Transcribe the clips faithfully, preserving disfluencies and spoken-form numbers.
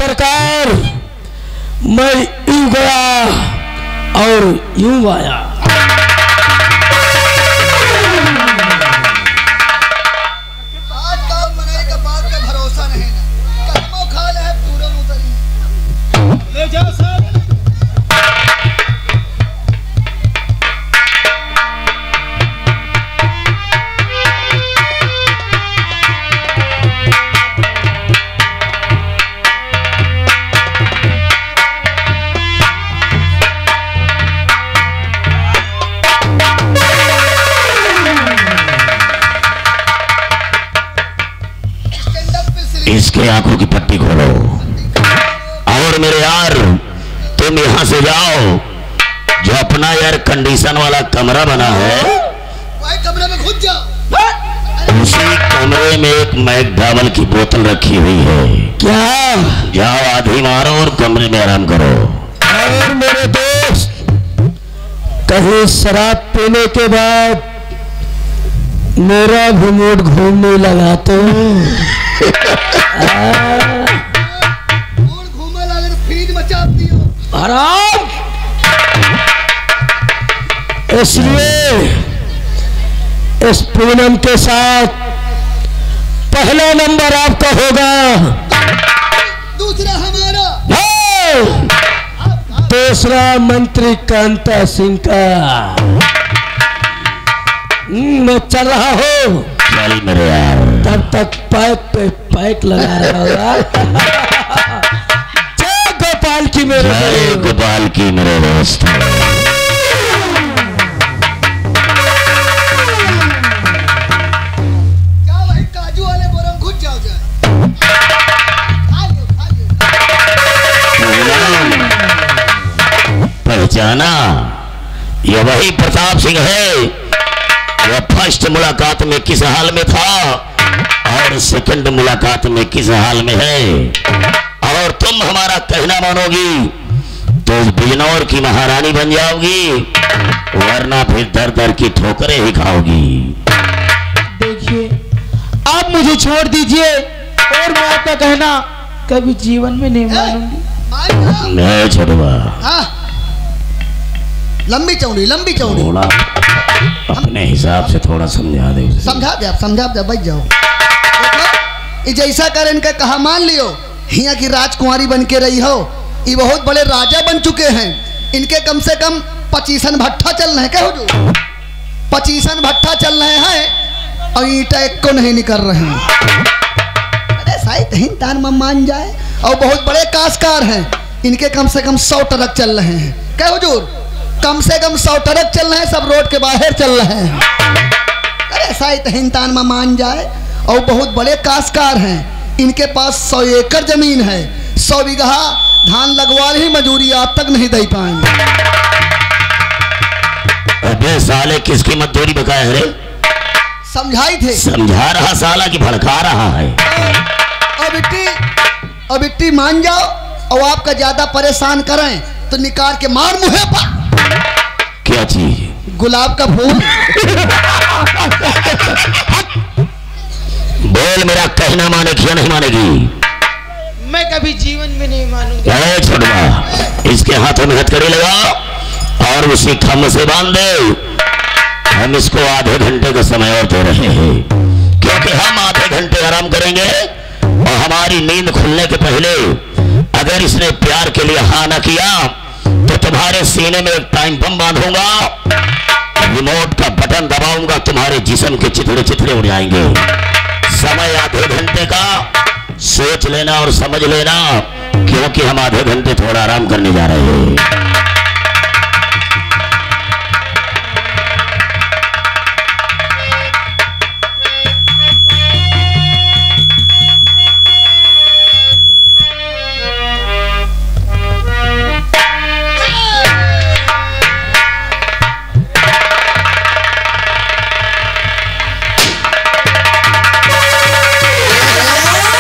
सरकार, मैं यूं गया और यूं आया। इसके आंखों की पट्टी खोलो और मेरे यार तुम यहां से जाओ, जो अपना एयर कंडीशन वाला कमरा बना है वही कमरे में घुस जाओ। उसी कमरे में एक मैकडॉवेल की बोतल रखी हुई है। क्या? जाओ आधी मारो और कमरे में आराम करो। और मेरे दोस्त, कहीं शराब पीने के बाद मेरा भी मूड घूमने लगा तो घूमे लगे तो फ्रीज मचाती हो। आराम। इसलिए इस पूनम के साथ पहला नंबर आपका होगा, दूसरा हमारा, दूसरा मंत्री कांता सिंह का। मैं चल रहा हूँ, चल मेरे यार। तब तक पाइप पे पाइप लगा रहा होगा। जय गोपाल की मेरे जय गोपाल की मेरे दोस्त। क्या वही काजू वाले बोरे में घुस जाओ जाए। खा लो, खा लो। पहचाना? ये वही प्रताप सिंह है। वह फर्स्ट मुलाकात में किस हाल में था और सेकंड मुलाकात में किस हाल में है। और तुम हमारा कहना मानोगी तो बिजनौर की महारानी बन जाओगी, वरना फिर दर दर की ठोकरें ही खाओगी। देखिए, आप मुझे छोड़ दीजिए और मैं आपका कहना कभी जीवन में नहीं मानूंगी। नहीं छोड़ूंगा। हाँ, लंबी चौड़ी, लंबी चौड़ी। थोड़ा अपने हिसाब से थोड़ा समझा दे उसे। समझा दे, आप समझा दे, बच जाओ। देखो, जैसा कर इनका कहा मान लियो, हिया की राजकुमारी बन के रही हो। ये बहुत बड़े राजा बन चुके हैं। इनके कम से कम पचीसन भट्ठा चल रहे हैं। क्या हो, पचीसन भट्ठा चल रहे हैं और ईटा एक को नहीं निकल रहे हैं। अरे शायद हिंदान में मान जाए। और बहुत बड़े काशकार हैं। इनके कम से कम सौ ट्रक चल रहे हैं। क्या हुजूर, कम से कम सौ ट्रक चल रहे हैं, सब रोड के बाहर चल रहे हैं। अरे शायद हिंदान में मान जाए। और बहुत बड़े काशकार हैं। इनके पास सौ एकड़ जमीन है। सौ बीघा धान लगवा ही मजूरी आज तक नहीं दे पाएंगे। अबे साले किसकी मजदूरी बकाया है रे? समझाई थे। समझा रहा साला कि भड़का रहा है। अब इट्टी अब इट्टी मान जाओ और आपका ज्यादा परेशान करें तो निकाल के मार मुहे पर। क्या चीज? गुलाब का फूल। बोल, मेरा कहना मानेगी या नहीं मानेगी? मैं कभी जीवन में नहीं मानूंगा। अरे छोड़वा, इसके हाथों में हथकड़ी लगा और उसी खम्भ से बांध दे। हम इसको आधे घंटे का समय और दे रहे हैं, क्योंकि हम आधे घंटे आराम करेंगे और हमारी नींद खुलने के पहले अगर इसने प्यार के लिए हाँ न किया तो तुम्हारे सीने में एक टाइम बम बांधूंगा, रिमोट का बटन दबाऊंगा, तुम्हारे जिस्म के चिथड़े चिथड़े उड़ जाएंगे। समय आधे घंटे का, सोच लेना और समझ लेना, क्योंकि हम आधे घंटे थोड़ा आराम करने जा रहे हैं।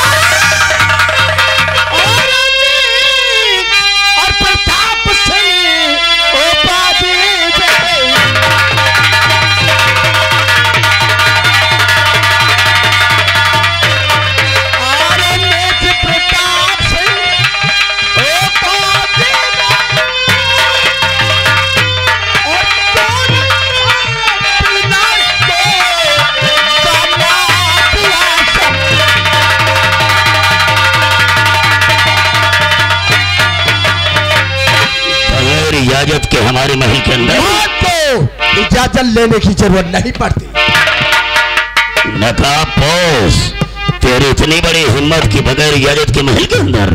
और प्रताप सिंह इजाजत के हमारे महल के अंदर तो इजाजत लेने की जरूरत नहीं पड़ती। नकाबपोश, तेरी इतनी बड़ी हिम्मत की बगैर इजाजत के महल के अंदर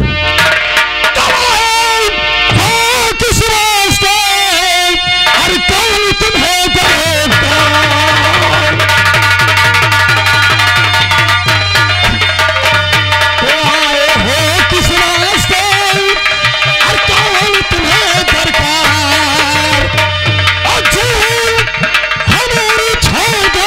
किस रास्ते और कौन तुम्हें देता? आए हो किस रास्ते और कौन तुम्हें दरकार? अजून हमारी छोड़ दो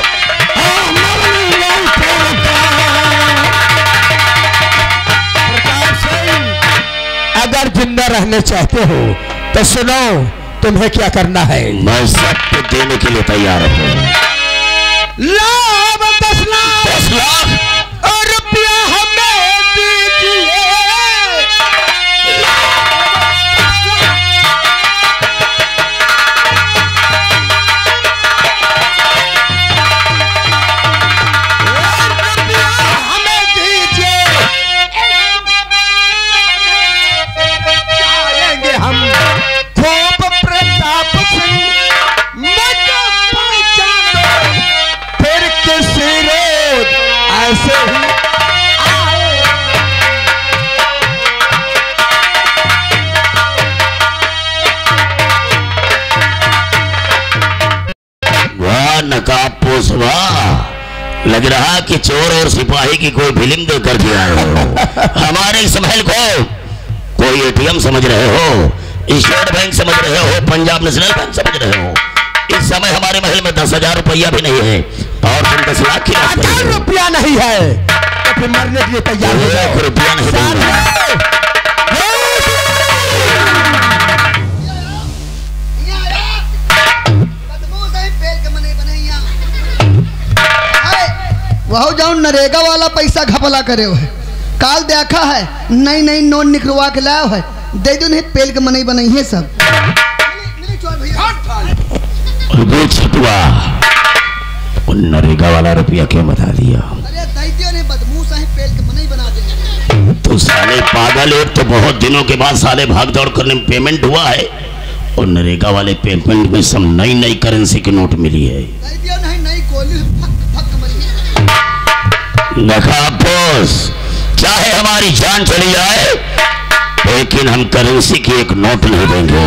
अगर जिंदा रहने चाहते हो तो सुनो, तुम्हें क्या करना है। मैं सब कुछ देने के लिए तैयार हूँ। लाभ दस लाख दस लाख और रुपया हमें दीजिए। हमें दीजिए, चाहेंगे हम खूब प्रताप सिंह, मजा पहचानो, फिर किसी रोज ऐसे ही आए। वाह नकाबपोश वाह, लग रहा कि चोर और सिपाही की कोई फिल्म देख कर के आए हो। हमारे इस महल को कोई एटीएम समझ रहे हो, स्टेट बैंक समझ रहे हो, पंजाब नेशनल बैंक समझ रहे हो। इस समय हमारे महल में दस हजार रुपया भी नहीं है और तुम दस लाख की बात कर रहे अगर हो। रुपया नहीं है तो फिर मरने के लिए तैयार हो एक जाओ। रुपया नहीं दूंगा। वह जाओ नरेगा वाला पैसा घपला करे हो है, काल देखा है नई नई नोट निकलवा के लाया है, दे दो नहीं पेल के मनई बनाई है सब। वो छटुआ, उन नरेगा वाला रुपया क्यों बता दिया? अरे दैत्य ने बदमूस है पेल के मनई बना दे। तो साले पागल, एक तो बहुत दिनों के बाद साले भाग दौड़ करने में पेमेंट हुआ है और नरेगा वाले पेमेंट में सब नई नई करेंसी की नोट मिली है। दैत्य नहीं नई कोली फक फक मली। नकाबपोश, चाहे हमारी जान चली जाए लेकिन हम करेंसी की एक नोट नहीं देंगे।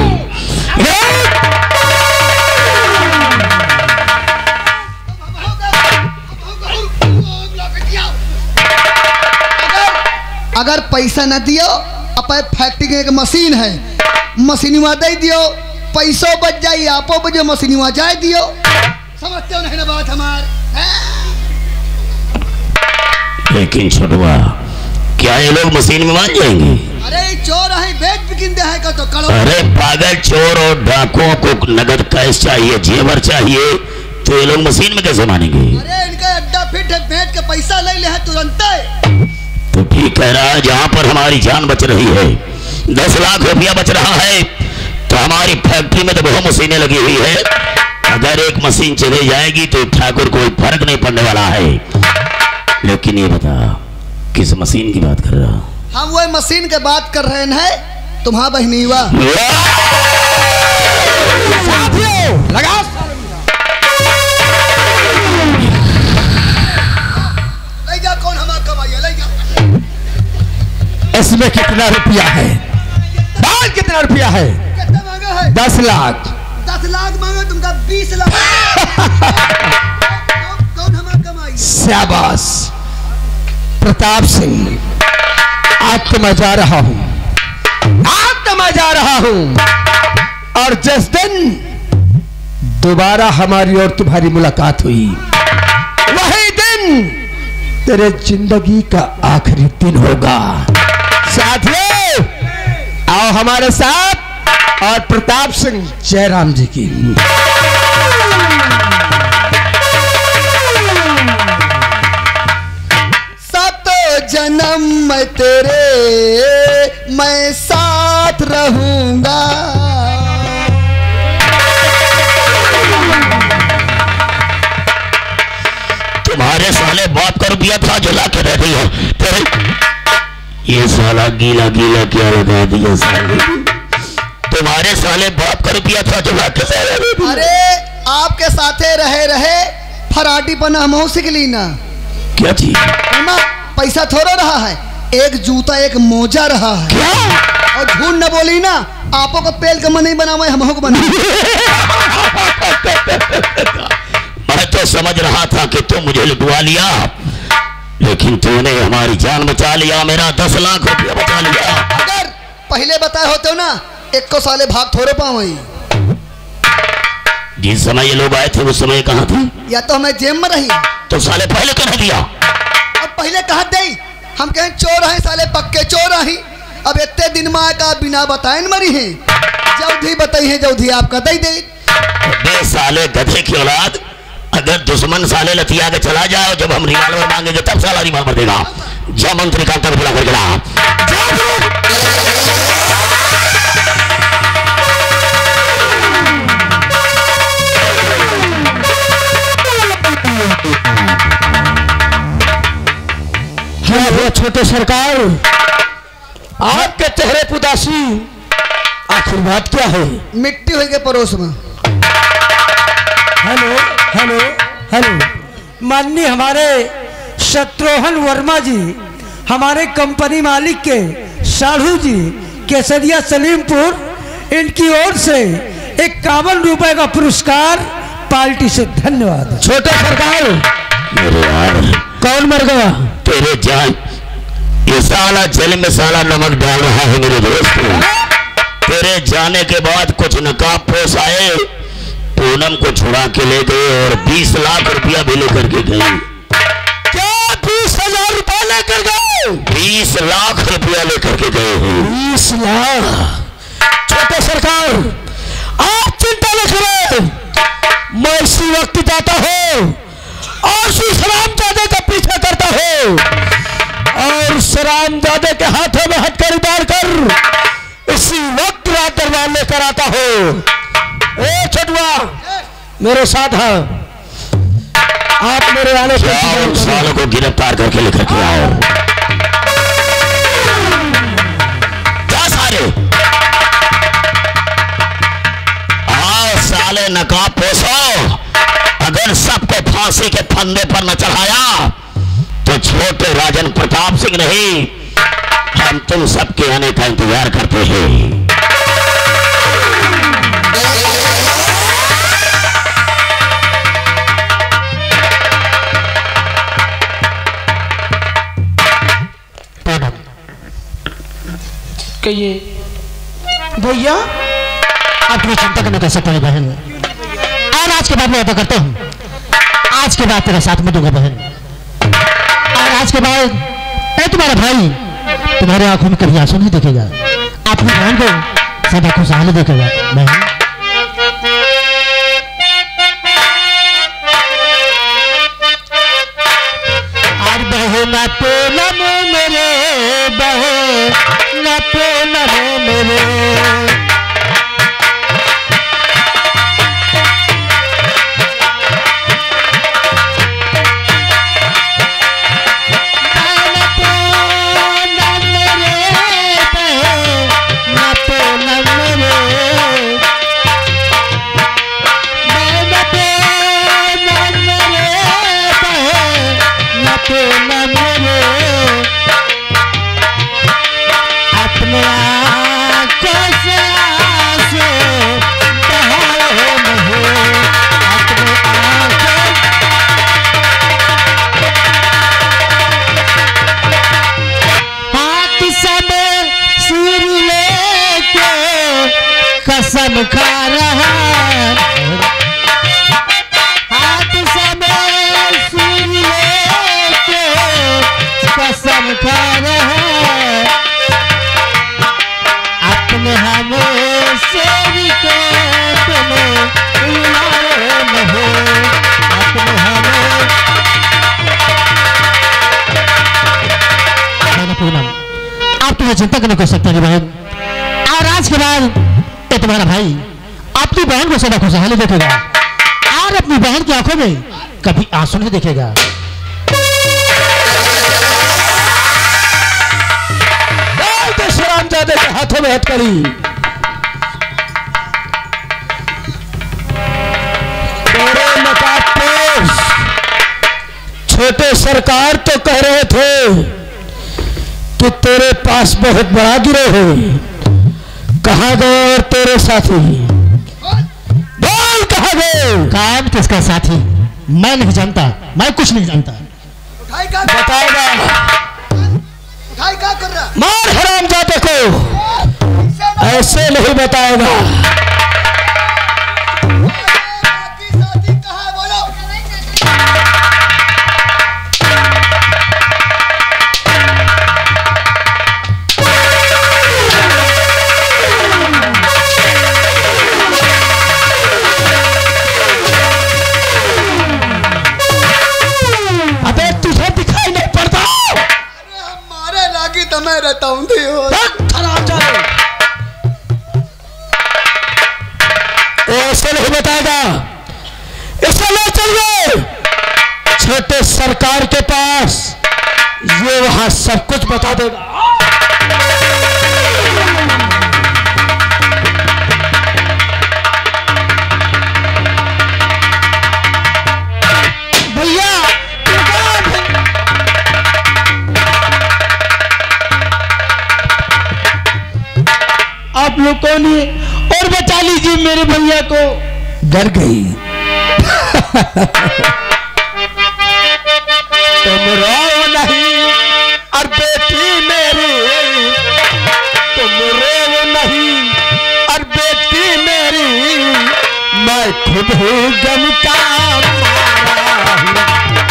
अगर अगर पैसा न दियो, अपन फैक्ट्री के एक मशीन है, मशीनवा दे दियो, पैसों बच जाई, आपो बजे मशीनवा जाए दियो। समझते हो नहीं ना बात हमार? लेकिन छोटुआ, क्या ये लोग मशीन में मान जाएंगे? अरे चोर है, बेच बिकिंदे है का तो करो। अरे पागल, चोर और डाकुओं को नगद कैश चाहिए, जेवर चाहिए, तो ये लोग मशीन में कैसे मानेंगे? अरे इनका अड्डा फिट है, बेच के पैसा ले ले है तुरंत। तो ठीक कह रहा है, जहां पर हमारी जान बच रही है, दस लाख रुपया बच रहा है, तो हमारी फैक्ट्री में तो बहुत मशीनें लगी हुई है। अगर एक मशीन चली जाएगी तो ठाकुर कोई फर्क नहीं पड़ने वाला है। लेकिन ये बता, किस मशीन की बात कर रहा? हम वो मशीन के बात कर रहे हैं, तुम्हारा बहनीवा। साथियों लगाओ। ले जा, कौन हमारा कमाई है, ले जा। इसमें कितना रुपया है? बाल कितना रुपया है? कितना मांगा है? दस लाख। दस लाख मांगा, तुमका बीस लाख। कौन हमारा कमाई? शाबाश प्रताप सिंह, आज तो मैं जा रहा हूं, आज तो मैं जा रहा हूं। और जिस दिन दोबारा हमारी और तुम्हारी मुलाकात हुई, वही दिन तेरे जिंदगी का आखिरी दिन होगा। साथियों आओ हमारे साथ और प्रताप सिंह जयराम जी की जन्म मैं तेरे मैं साथ रहूंगा। तुम्हारे साले बाप का रुपया था जो ला के रह रही हो, तेरे ये साला गीला गीला क्या लगा दिया साले। तुम्हारे साले बाप का रुपया था जो कैसे? अरे आपके साथे रहे रहे फराटी पना हम सीख ली ना। क्या चीज? पैसा थोड़ा रहा है, एक जूता एक मोजा रहा है। क्या? और झूठ न बोली ना, आपो को पेल का मन नहीं बनावा, हम को बना। मैं तो समझ रहा था कि तुम मुझे लुटवा लिया, लेकिन तूने हमारी जान बचा लिया, मेरा दस लाख रुपया बचा लिया। अगर पहले बताए होते हो ना, एक को साले भाग थोड़े पावई। जिस समय ये लोग आए थे उस समय कहाँ थे? या तो हमें जेब में रही, तो साले पहले क्यों नहीं दिया? अब पहले कहा दे, हम कहें चोर हैं साले, पक्के चोर हैं। अब इतने दिन में का बिना बताए मरी है, जल्दी बताई है, जल्दी आपका दे दे। बे साले गधे की औलाद, अगर दुश्मन साले लतिया के चला जाए, जब हम रिवॉल्वर मांगेंगे तब साला रिवॉल्वर देगा। जा मंत्री का तक बुला कर ला। हाँ छोटे सरकार, आपके चेहरे पुदासी, आखिर बात क्या है? मिट्टी हुई के पड़ोस में। हेलो हेलो हेलो, माननीय हमारे शत्रुघ्न वर्मा जी, हमारे कंपनी मालिक के साढ़ू जी केसरिया सलीमपुर, इनकी ओर से इक्यावन रुपए का पुरस्कार पार्टी से। धन्यवाद। छोटे सरकार, मेरे यार कौन मर गया? तेरे जान, ये साला जल में साला नमक डाल रहा है मेरे दोस्त। तेरे जाने के बाद कुछ नकाब पोस आए, पूनम को छुड़ा के ले गए और बीस लाख रुपया भी लेकर के गए। क्या बीस हजार रुपया लेकर गए? बीस लाख रुपया लेकर के गए हैं। बीस लाख? छोटे सरकार, आप चिंता न करें, मैं इसी वक्त जाता हूँ और श्री सलामजादे का पीछा करता हूँ और सलामजादे के हाथों में हथकड़ी डालकर इसी वक्त रात दरबार लेकर आता हूँ। ए छठुआ, मेरे साथ है, आप मेरे आने से उन सालों को गिरफ्तार करके लेकर के आओ। क्या सारे? आओ साले नकाब पोसो, अगर सबको फांसी के फंदे पर न चढ़ाया तो छोटे राजन प्रताप सिंह नहीं, हम तुम सबके आने का इंतजार करते हैं। कहिए भैया। अपनी चिंता करने कर सकते हैं बहन, और आज के बाद मैं अदा करता हूँ, आज के बाद तेरा साथ में दूंगा बहन, और आज के बाद ए तुम्हारा भाई तुम्हारे आंखों में कभी आंसू नहीं देखेगा, अपनी बहन को सदा खुशहाली देखेगा बहन। और बहन पूनम मेरे, बहन पूनम मेरे, कसम खा रहा हाथ समय सुन लेके, कसम खा रहा अपने हमें शेर को अपने नहीं, अपने हमें। पूनम, आप तुम्हें चिंता करने को सकते हैं बहन, और आज के बाद तो तुम्हारा भाई अपनी बहन को सदा खुशहाली देखेगा और अपनी बहन की आंखों में कभी आंसू नहीं देखेगा। तो रामजादे के हाथों में हथकड़ी, छोटे सरकार तो कह रहे थे कि तेरे पास बहुत बड़ा गिरोह है, कहाँ गए और तेरे साथी? बोल कहाँ गए? काम किसका साथी? मैं नहीं जानता, मैं कुछ नहीं जानता। उठाई का बताएगा। उठाई का कर रहा? मार हरामजादे को, ऐसे नहीं बताएगा। बाकी साथी कहाँ है बोलो? अबे तुझे दिखाई नहीं पड़ता? अरे हमारे लागी तो मैं रहता हूँ दियो। ऐसे नहीं बताएगा, इसे ले चलिए छोटे सरकार के पास, ये वहां सब कुछ बता देगा। भैया आप लोगों ने और बचा लीजिए मेरे भैया को। डर गई। तुम रो नहीं और बेटी मेरी, तुम रो नहीं और बेटी मेरी, मैं खुद ही गम का मारा हूं।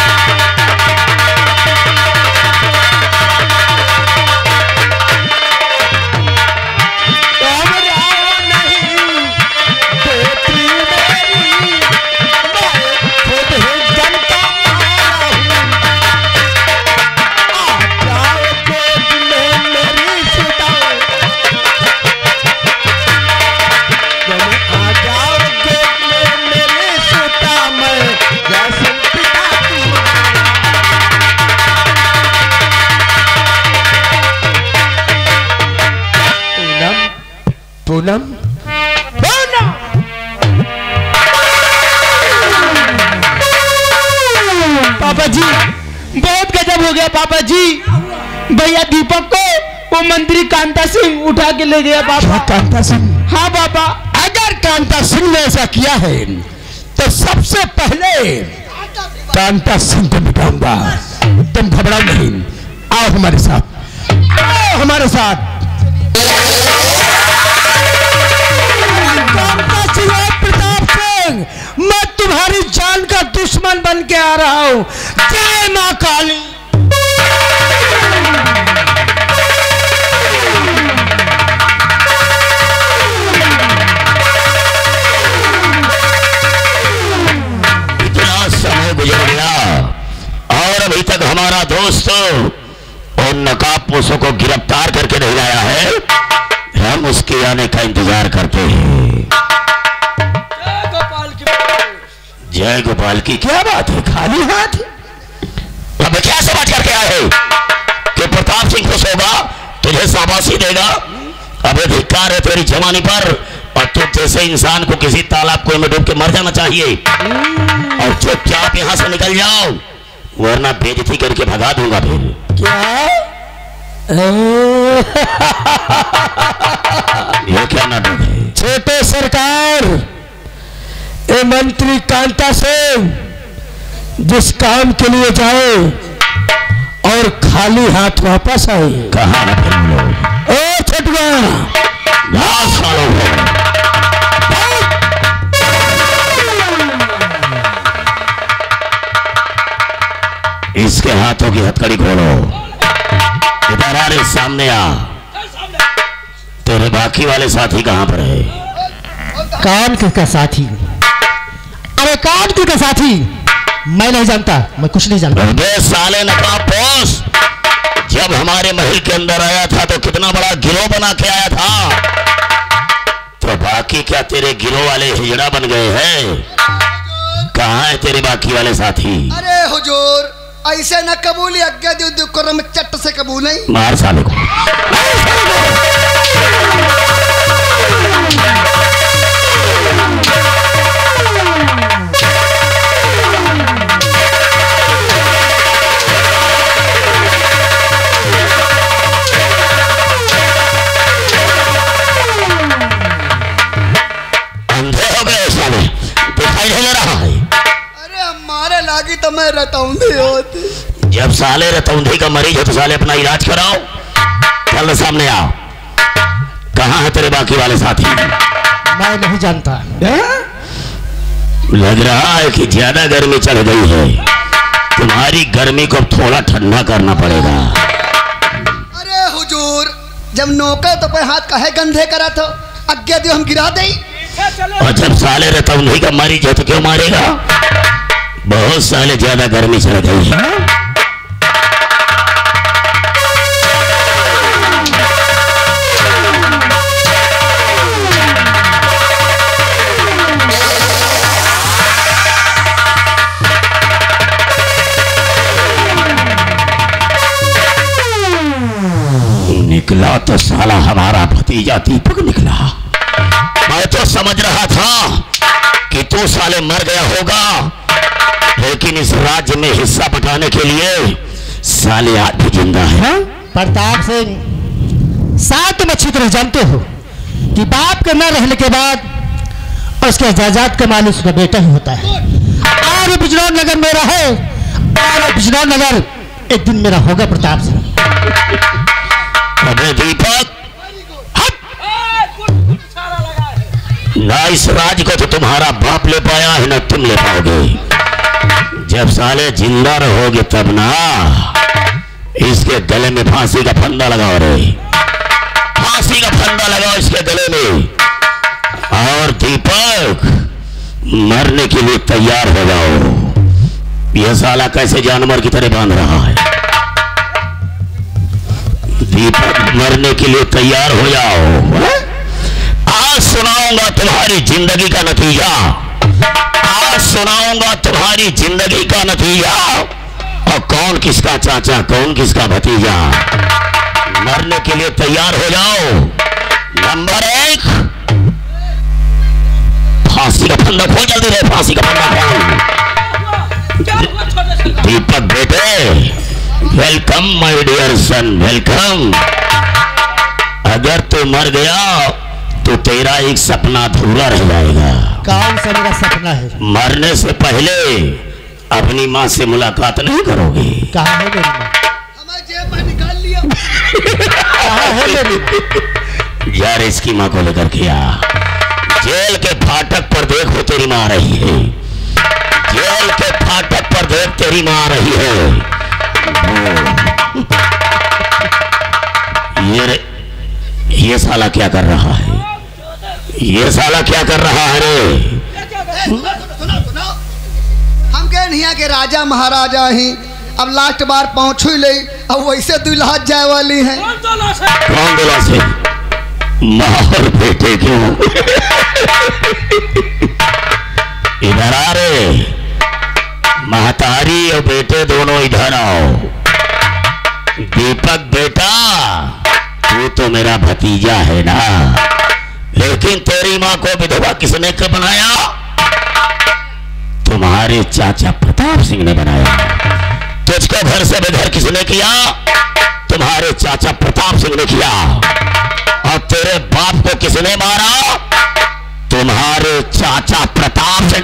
पूनम, पूनम, पापा जी बहुत गजब हो गया। पापा जी भैया दीपक को वो मंत्री कांता सिंह उठा के ले गया। पापा कांता सिंह? हाँ पापा। अगर कांता सिंह ने ऐसा किया है तो सबसे पहले कांता सिंह को मिटाऊंगा। तुम घबराओ नहीं, आओ हमारे साथ, आओ हमारे साथ। प्रताप सिंह, मैं तुम्हारी जान का दुश्मन बन के आ रहा हूं। जय मां काली। इतना समय गुजर गया और अभी तक हमारा दोस्त उन नकाबपोशों को गिरफ्तार करके नहीं लाया है। हम उसके आने का इंतजार करते हैं। जय गोपाल की। क्या बात है, खाली हाथ? अब क्या समझ करके आए हो कि प्रताप सिंह खुश होगा, तुझे शाबाशी देगा? अबे धिक्कार है तेरी जवानी पर, और तुझ जैसे इंसान को किसी तालाब कुएं में डूब के मर जाना चाहिए। और चुपचाप यहां से निकल जाओ, वरना बेइज्जती करके भगा दूंगा फिर। क्या? ये क्या नाटक है? छोटे सरकार, ए मंत्री कांता सिंह जिस काम के लिए जाए और खाली हाथ वापस आए, कहा ना फिर लोग? ओ छटुआ, लाश वालों को इसके हाथों की हथकड़ी खोलो। इधर आ रे, सामने आ। तेरे बाकी वाले साथी कहां पर है? काम किसका साथी? अरे काम किसका साथी? मैं नहीं जानता, मैं कुछ नहीं जानता। बे साले नकाबपोश, जब हमारे महल के अंदर आया था तो कितना बड़ा गिरोह बना के आया था। तो बाकी क्या तेरे गिरोह वाले हिजड़ा बन गए हैं? कहाँ है तेरे बाकी वाले साथी? अरे हुजूर, ऐसे न कबूली, अज्ञा दी दी करम चट से कबूल नहीं। मार साले को। मैं रतौंधी होती। जब साले रतौंधी का मरीज हो तो साले अपना इलाज कराओ। चल सामने आओ। कहाँ है तेरे बाकी वाले साथी? मैं नहीं जानता। लग रहा है कि ज्यादा गर्मी चढ़ गई है। तुम्हारी गर्मी को थोड़ा ठंडा करना पड़ेगा। अरे हुजूर, जब नौकर तो पे हाथ काहे गंधे करा तो आज्ञा दियो हम गिरा दे। और जब साले रतौंधी का मरीज हो तो क्यों मारेगा? बहुत साले ज्यादा गर्मी चढ़ गई है। निकला तो साला हमारा भतीजा दीपक निकला। मैं तो समझ रहा था कि तू साले मर गया होगा, लेकिन इस राज्य में हिस्सा बटाने के लिए साले आज भी जिंदा है। प्रताप सिंह, साथ तुम अच्छी तरह जानते हो कि बाप के न रहने के बाद उसके जायदाद का मालिक उसका बेटा ही होता है। और बिजनौर नगर मेरा है और बिजनौर नगर एक दिन मेरा होगा। प्रताप सिंह, अबे दीपक, ना इस राज को तो तुम्हारा बाप ले पाया है ना तुम ले पाओगे। जब साले जिंदा रहोगे तब ना। इसके गले में फांसी का फंदा लगाओ रे, फांसी का फंदा लगाओ इसके गले में। और दीपक, मरने के लिए तैयार हो जाओ। यह साला कैसे जानवर की तरह बांध रहा है। दीपक, मरने के लिए तैयार हो जाओ। आज सुनाऊंगा तुम्हारी जिंदगी का नतीजा। आज सुनाऊंगा तुम्हारी जिंदगी का नतीजा। और कौन किसका चाचा, कौन किसका भतीजा। मरने के लिए तैयार हो जाओ। नंबर एक, फांसी का फंदा खोल, जल्दी रहे, फांसी का फंदा खोल। दीपक बेटे, welcome my dear son, welcome. अगर तू मर गया तो तेरा एक सपना अधूरा रह जाएगा। कौन सा मेरा सपना है? मरने से पहले अपनी माँ से मुलाकात नहीं करोगे? कहाँ है मेरी माँ? हमें जेब में निकाल लिया। कहाँ है मेरी माँ? यार इसकी माँ को लेकर के आ। जेल के फाटक पर देखो तेरी माँ आ रही है। जेल के फाटक पर देख तेरी माँ आ रही है। ये ये साला क्या कर रहा है? ये साला क्या कर रहा है रे? सुनो सुनो, हम कह नहीं के राजा महाराजा ही अब लास्ट बार पहुंच ही ले। अब वैसे दुल्हा जाए वाली है। कौन दुल्हा से? माँ और बेटे क्यों? इधर आ रे, महतारी और बेटे दोनों इधर आओ। दीपक बेटा, तू तो मेरा भतीजा है ना, लेकिन तेरी माँ को विधवा किसने कब बनाया? तुम्हारे चाचा प्रताप सिंह ने बनाया। तुझको घर से बेघर किसने किया? तुम्हारे चाचा प्रताप सिंह ने किया। और तेरे बाप को किसने मारा? तुम्हारे चाचा प्रताप सिंह।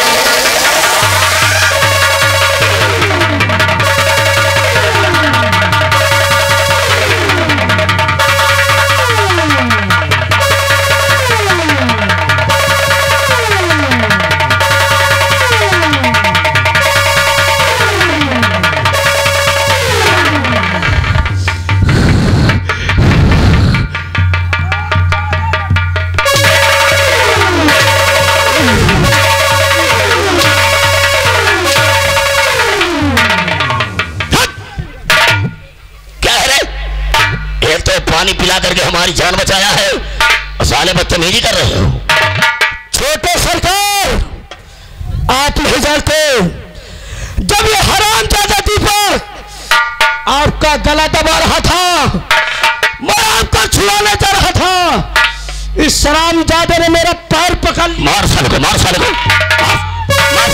पानी पिला करके हमारी जान बचाया है और साले बदतमीजी कर रहे हो। छोटे सरकार, आप नहीं जानते, जब ये हराम जादा दीपक आपका गला दबा रहा था, मैं आपका छुड़ाने जा रहा था, इस शराब जादे ने मेरा पैर पकड़। मार साले को, मार साले को, मार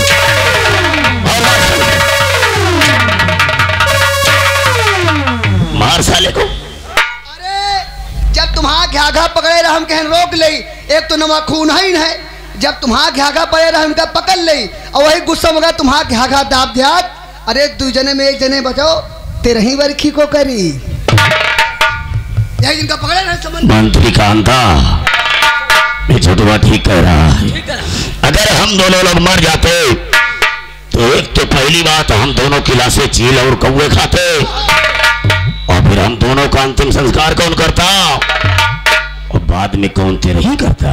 मार साले को। जब तुम्हारा घाघा पकड़े रहा हम कहन रोक ले। एक तो नमा खून है, जब तुम्हारा घाघा पड़े रहा उनका पकड़ ली और वही गुस्सा हो गया तुम्हारा घाघा दाब दिया। अरे दो जने में एक जने बचाओ तेरे ही वर्खी को करी यही इनका पकड़े रहे समझ। मंत्री कांता ये छोटुआ ठीक कह रहा है। अगर हम दोनों लोग मर जाते तो एक तो पहली बात हम दोनों की लाशें चील और कौवे खाते और फिर हम दोनों का अंतिम संस्कार कौन करता और बाद में कौन तेरे ही करता।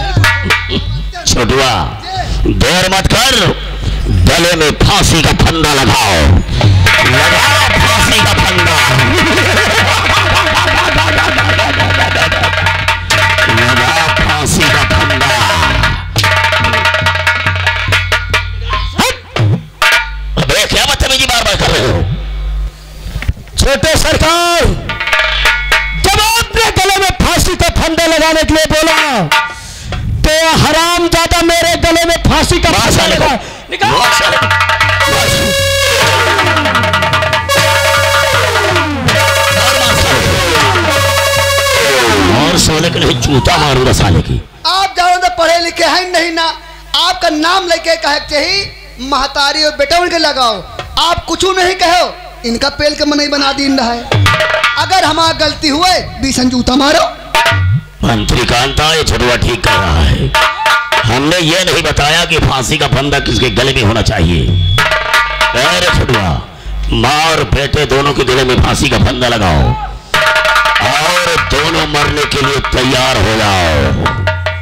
छोटुआ देर मत कर, गले में फांसी का फंदा लगाओ, लगाओ फांसी का फंदा, लगाओ फांसी का फंदा। अबे क्या बदतमीजी बार बार कर रहे हो? छोटे सरकार, जब आपने गले में फांसी का फंदा लगाने के लिए बोला तो हराम ज्यादा मेरे गले में फांसी का फंदा लगा। और सोने के लिए जूता मारूंगा साले की। आप जानो तो पढ़े लिखे हैं नहीं ना, आपका नाम लेके कहे चाहिए महतारी और बेटा उनके लगाओ। आप कुछ नहीं कहो, इनका पेल के मन नहीं बना दी रहा है। अगर हमारा गलती हुए बीसन जूता मारो। मंत्री कांता ये छोटुआ ठीक कर रहा है। हमने ये नहीं बताया कि फांसी का फंदा किसके गले में होना चाहिए। अरे छोटुआ, माँ और बेटे दोनों के गले में फांसी का फंदा लगाओ और दोनों मरने के लिए तैयार हो जाओ।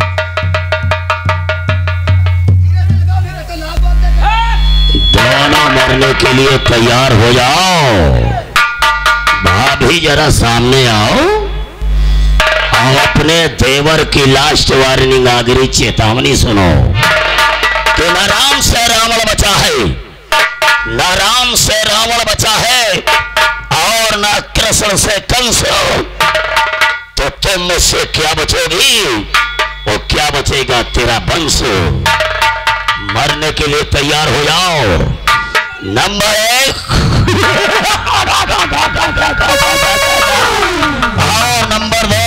दोनों मरने के लिए तैयार हो जाओ। भाभी जरा सामने आओ और अपने देवर की लास्ट वार्निंग आखिरी चेतावनी सुनो कि न राम से रावण बचा है, न राम से रावण बचा है और न कृष्ण से कंस। तो तुम मुझसे क्या बचोगी और क्या बचेगा तेरा वंश। मरने के लिए तैयार हो जाओ। नंबर एक और नंबर दो।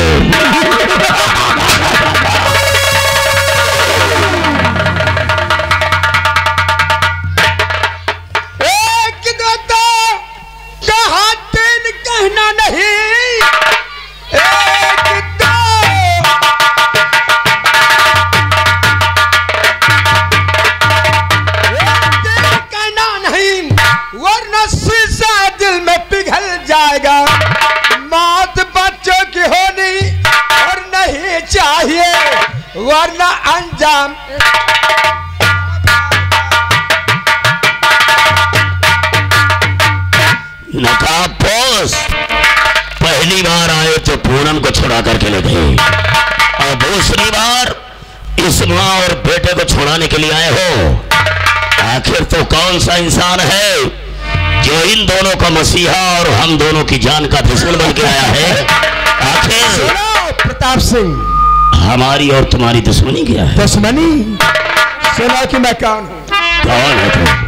एक दो तो कहा तीन कहना नहीं, एक दो वरना शीशा दिल में पिघल जाएगा। मौत बच्चों की होनी और नहीं चाहिए वरना अंजाम। नकाबपोश पहली बार आए तो पूनम को छुड़ा करके ले गए और दूसरी बार इस माँ और बेटे को छुड़ाने के लिए आए हो। आखिर तो कौन सा इंसान है जो इन दोनों का मसीहा और हम दोनों की जान का दुश्मन बन के आया है? आखिर प्रताप सिंह, हमारी और तुम्हारी दुश्मनी क्या है? दुश्मनी सुना कि मैं कौन हूँ? कौन है तुम?